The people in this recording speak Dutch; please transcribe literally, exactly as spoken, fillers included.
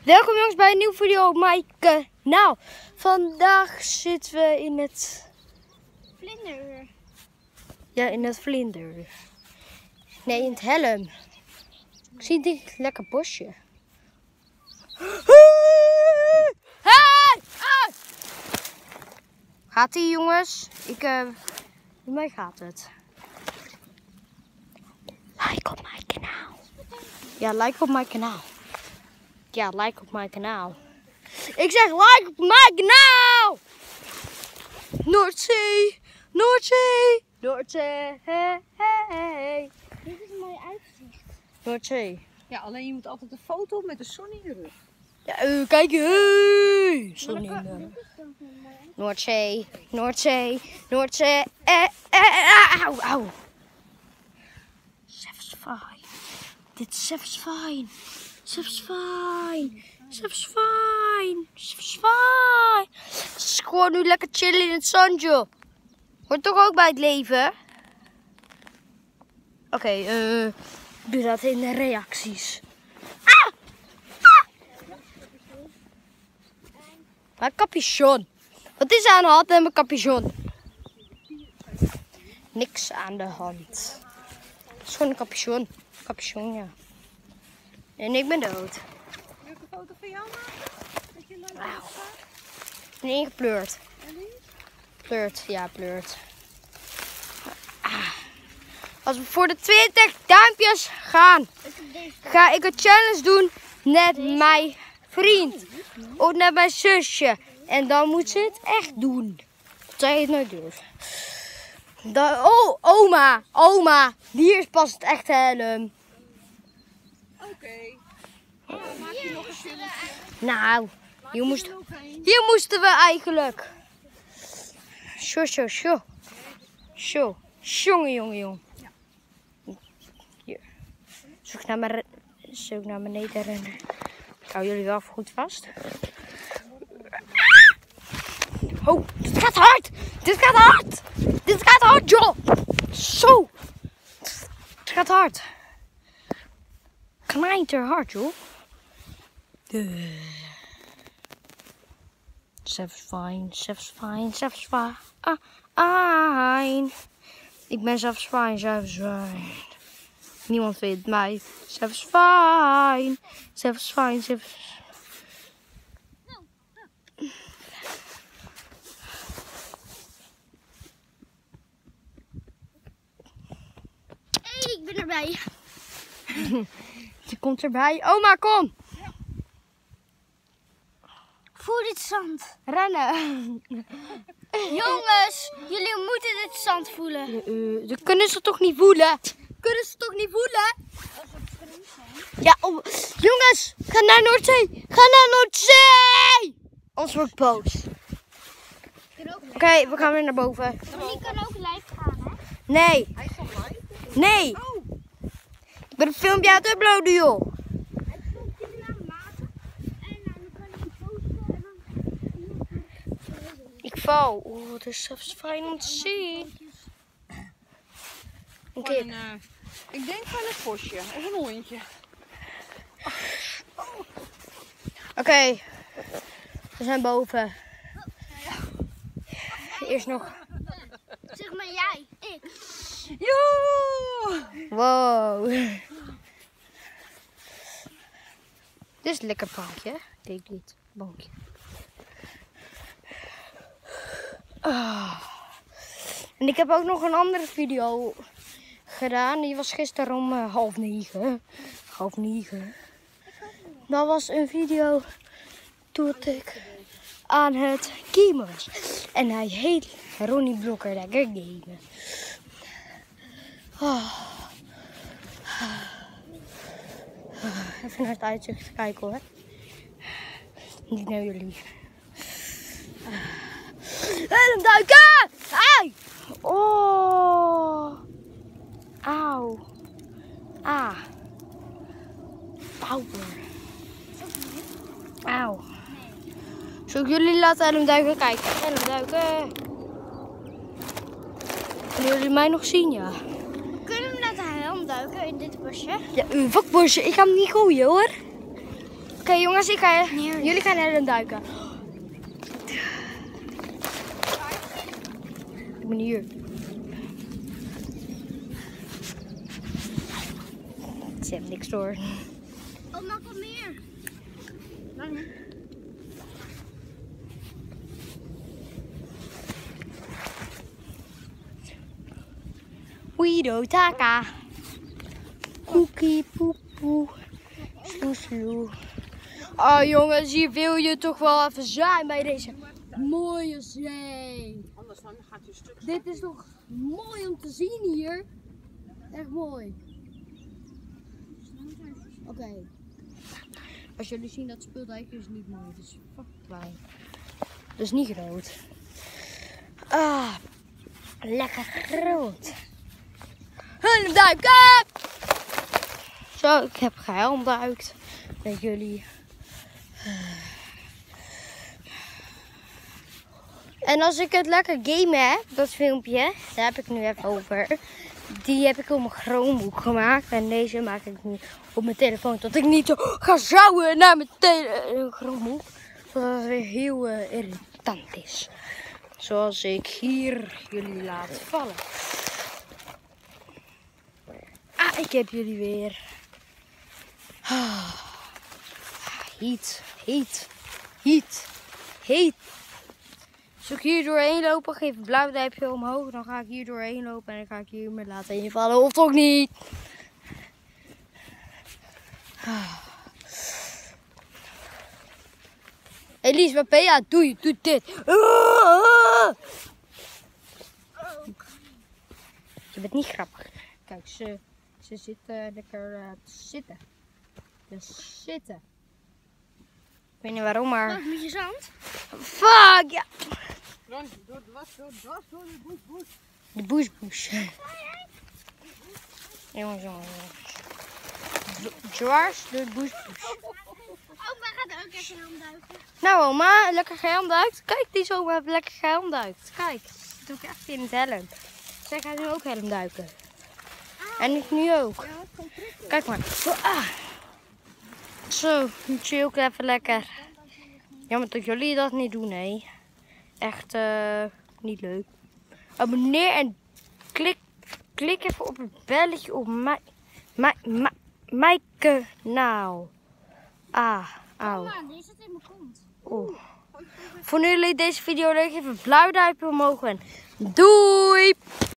Welkom jongens bij een nieuwe video op mijn kanaal. Vandaag zitten we in het... Vlinder. Ja, in het vlinder. Nee, in het helm. Ik zie dit lekker bosje. Hey! Ah! Gaat ie jongens? Ik, uh, bij mij gaat het. Like op mijn kanaal. Ja, like op mijn kanaal. Ja, like op mijn kanaal. Ik zeg like op mijn kanaal! Noordzee, Noordzee, Noordzee, hey, hey. Dit is een mooi uitzicht. Noordzee. Ja, alleen je moet altijd een foto met de zon in je rug. Ja, uh, kijk je. Hey. Zon in de... Noordzee, Noordzee, Noordzee. Eh, eh, auw, auw. Zelfs fijn. Dit is zelfs fijn. Zelfs fijn. Zelfs fijn. Zelfs fijn. Het is gewoon nu lekker chillen in het zandje. Hoort toch ook bij het leven? Oké, okay, uh, doe dat in de reacties. Ah! Ah! Mijn capuchon. Wat is er aan de hand met mijn capuchon? Niks aan de hand. Het is gewoon een capuchon. Capuchon, ja. En ik ben dood. Wil ik een foto van jou maken? Dat je lang Wauw. Nee, gepleurd. Pleurt, ja, pleurt. Ah. Als we voor de twintig duimpjes gaan, ga ik een challenge doen met mijn vriend. Of met mijn zusje. En dan moet ze het echt doen. Dat zij het nooit durft. Dan, oh, oma, oma. Hier is pas het echte helm. Oké. Okay. Oh, maak je nog een filmpje? Nou, hier, moest, hier moesten we eigenlijk. Zo, zo, zo. Zo. Jongen, jongen, jongen. Hier. Zoek naar, mijn, zoek naar beneden rennen. Ik hou jullie wel goed vast. Oh, dit gaat hard. Dit gaat hard. Dit gaat hard, joh. Zo. Het gaat hard. Knijter hard, joh. Zelfs fijn, zelfs fijn, zelfs fijn. Ik ben zelfs fijn, zelfs fijn. Niemand vindt mij zelfs fijn. Zelfs fijn, zelfs... Hey, ik ben erbij. Je komt erbij. Oma, kom. Voel dit zand. Rennen. Jongens, jullie moeten dit zand voelen. Uh, dat kunnen ze toch niet voelen? Kunnen ze toch niet voelen? Ja, oh. Jongens, ga naar Noordzee. Ga naar Noordzee. Anders word ik boos. Oké, okay, we gaan weer naar boven. Maar die kan ook live gaan, hè? Nee. Hij is al live? Nee. Oh. Ik ben een filmpje aan het uploaden, joh. Ik val. Oeh, dat is zelfs fijn om te zien. Een kip. Een, uh, ik denk van een vosje of een hondje. Oké, okay. We zijn boven. Eerst nog. Zeg maar jij, ik. Joe! Wow. Dit is een lekker bankje. Kijk dit, bankje. Oh. En ik heb ook nog een andere video gedaan. Die was gisteren om uh, half negen. Half negen. Dat was een video toen ik aan het gamen was. En hij heet Ronnie Blokker Lekker Gamen. Oh. Even naar het uitzicht kijken hoor. Niet naar jullie. Helm duiken! Ai! Oh! Auw. Ah. Power. Auw. Zal ik jullie laten helm duiken? Kijk, helm duiken. Kunnen jullie mij nog zien, ja? Kunnen we laten helm duiken in dit bosje? Ja, uw vakbosje. Ik ga hem niet gooien hoor. okay, jongens, ik ga, jullie gaan naar de duiken. Ik ben hier. Ze hebben niks door. Oh, maak wat meer. Wido taka. Koekie poepoe. Sloe sloe. Oh jongens, hier wil je toch wel even zijn bij deze mooie zee. Anders dan gaat je stuk. Dit is toch mooi om te zien hier. Echt mooi. Oké. Okay. Als jullie zien dat speeldijkje is niet mooi. Het is fucking klein. Dus niet groot. Ah, lekker groot. Helmduiken! Zo, ik heb gehelmduikt met jullie. En als ik het lekker gamen heb, dat filmpje, daar heb ik nu even over. Die heb ik op mijn Chromebook gemaakt. En deze maak ik nu op mijn telefoon. Dat ik niet zo ga sjouwen naar mijn tele Chromebook. Zodat het weer heel uh, irritant is. Zoals ik hier jullie laat vallen. Ah, ik heb jullie weer. Ah, heet, heet, heet, heet. Als ik hier doorheen lopen, geef een blauw duimpje omhoog. Dan ga ik hier doorheen lopen en dan ga ik hier me laten invallen. Of toch niet? Ah. Elise, wat ben je aan het doen? Je doet dit. Je bent niet grappig. Kijk, ze, ze zit uh, lekker uh, te zitten. Te zitten. Ik weet niet waarom, maar... Wat, met je zand? Fuck, ja. Dan door de was, door de was, door de boes, boes. De boesboes. Jongens, jongens. Dwars door de boesboes. Oma gaat ook even helmduiken. Nou oma, lekker gehelmduikt. Kijk, die oma heeft lekker gehelmduikt. Kijk, dat doe ik echt in het helm. Zij gaat nu ook helmduiken. En ik nu ook. Kijk maar. Ah. Zo, nu chill ik even lekker. Jammer dat jullie dat niet doen, hè. Echt uh, niet leuk. Abonneer en klik, klik even op het belletje op mijn, mijn, mijn, mijn kanaal. Ah, auw. Oma, die zit in mijn kont. Oh. Vonden jullie deze video leuk? Even een blauw duimpje omhoog en doei!